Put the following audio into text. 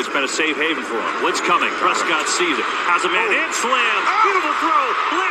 It's been a safe haven for him. Blitz coming. Prescott sees it. Has a man in. Slam. Beautiful throw.